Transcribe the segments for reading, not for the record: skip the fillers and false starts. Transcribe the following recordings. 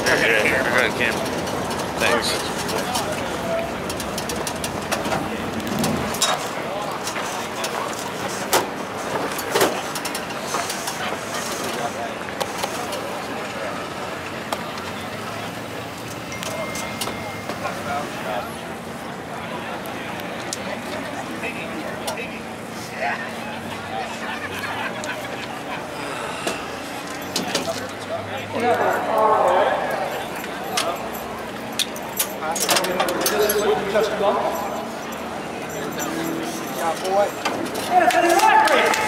Yeah, here. Go ahead, Cam. Thanks. Just a bump. Yeah, boy. And it's in the Macri.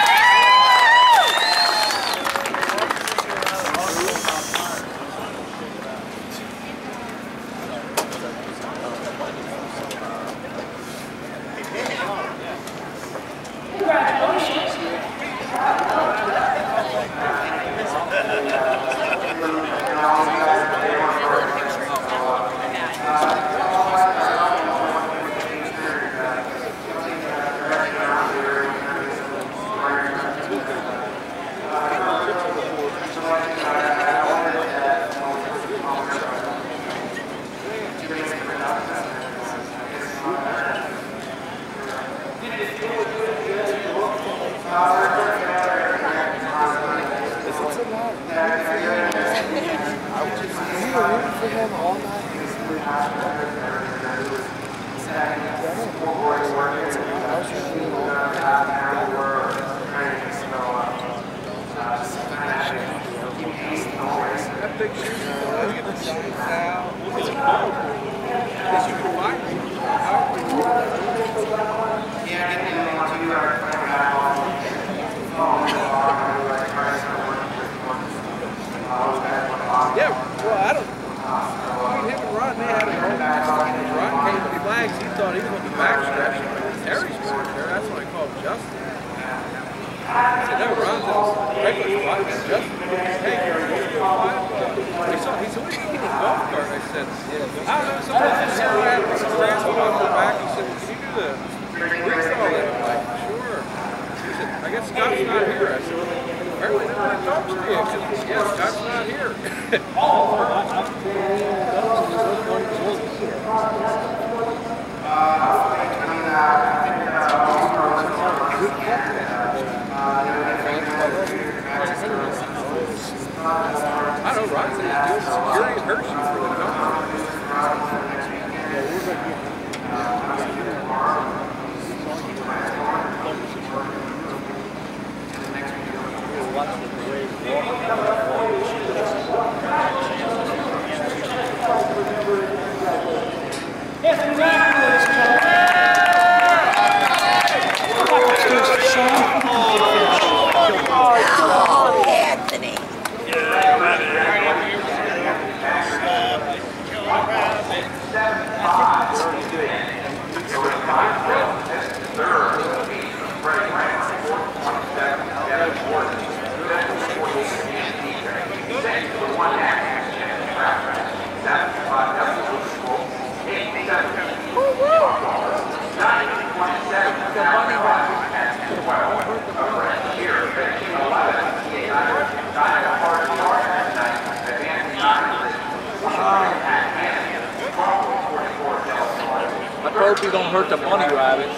Yeah, well, I don't. I mean, him and Ron, they had a whole. Ron came to the flags. He thought he was going to be backstretch. Harry's was there. That's what I called Justin. I said, no, Ron's in a regular spot. And Justin put his tank here. He said, what are you getting a golf cart? I said, I don't know, sometimes just here I had some transport on the back. He said, well, can you do the reinstall that? I'm like, sure. He said, I guess Scott's not here. I said, apparently nobody talks to you. Yeah, Scott's not here. I don't know, Ron said he's doing security at Hershey for the company. Oh, Anthony. I hope you don't hurt the bunny rabbit.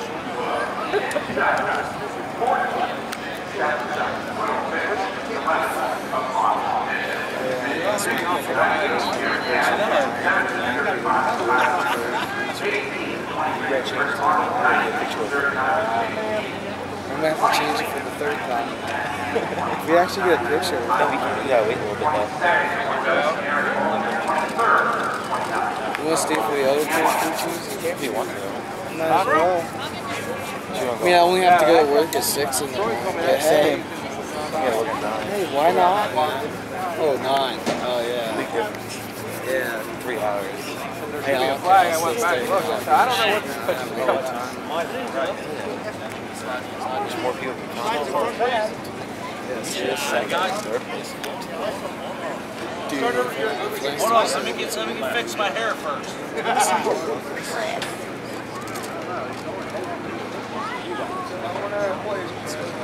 I'm gonna have to change it for the third time. If we actually get a picture, We gotta wait a little bit though. you want to stay for the other pictures? If you want to. Might as well. I mean, I only have to go to work at 6 in the morning. Yeah, same. Hey, why not? Oh, 9. Oh, yeah. Big difference. Yeah. 3 hours. Hey, I went back and looked. I said, I don't know what the picture's going There's more people can come. Yes, yes. Dude, Hold on, let me fix my hair first.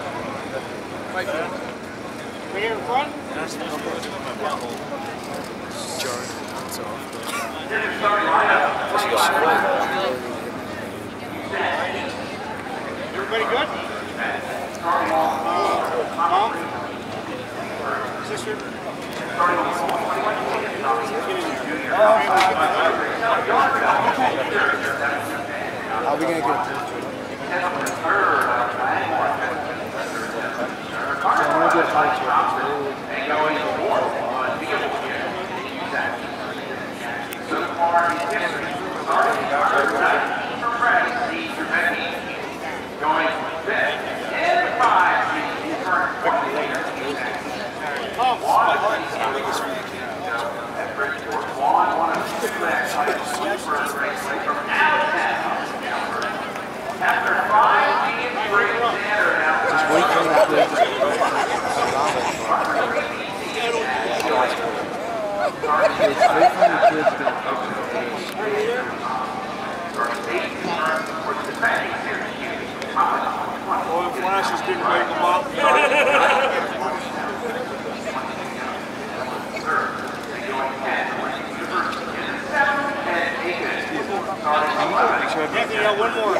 We here in front? That's my butthole. jarring the nuts off. Everybody good? Mom? Sister? How are we gonna get a picture? I'm gonna get a picture. Just wait for the kids to get Oil flashes didn't wake them up. Anthony, one more.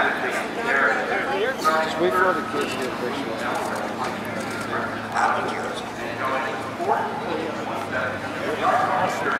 Just wait for all the kids to get a picture.